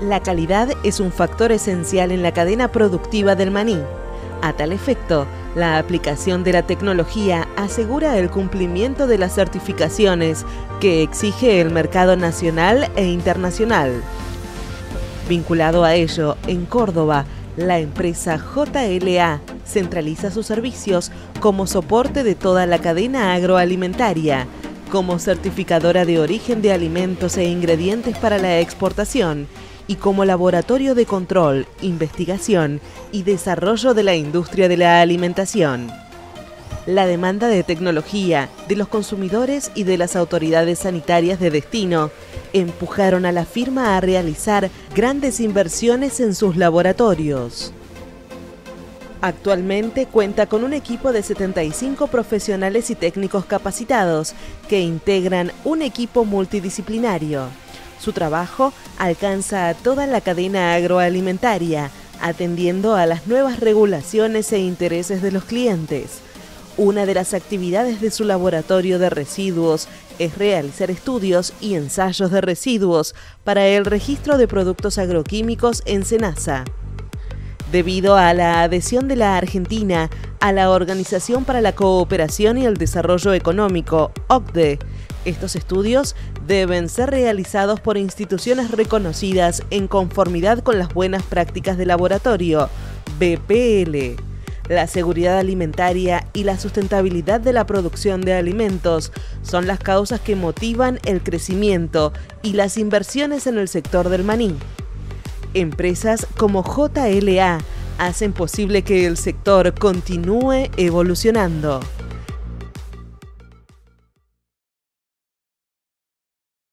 La calidad es un factor esencial en la cadena productiva del maní. A tal efecto, la aplicación de la tecnología asegura el cumplimiento de las certificaciones que exige el mercado nacional e internacional. Vinculado a ello, en Córdoba, la empresa JLA centraliza sus servicios como soporte de toda la cadena agroalimentaria, como certificadora de origen de alimentos e ingredientes para la exportación y como laboratorio de control, investigación y desarrollo de la industria de la alimentación. La demanda de tecnología de los consumidores y de las autoridades sanitarias de destino empujaron a la firma a realizar grandes inversiones en sus laboratorios. Actualmente cuenta con un equipo de 75 profesionales y técnicos capacitados que integran un equipo multidisciplinario. Su trabajo alcanza a toda la cadena agroalimentaria, atendiendo a las nuevas regulaciones e intereses de los clientes. Una de las actividades de su laboratorio de residuos es realizar estudios y ensayos de residuos para el registro de productos agroquímicos en SENASA. Debido a la adhesión de la Argentina a la Organización para la Cooperación y el Desarrollo Económico, OCDE, estos estudios deben ser realizados por instituciones reconocidas en conformidad con las buenas prácticas de laboratorio, BPL. La seguridad alimentaria y la sustentabilidad de la producción de alimentos son las causas que motivan el crecimiento y las inversiones en el sector del maní. Empresas como JLA hacen posible que el sector continúe evolucionando.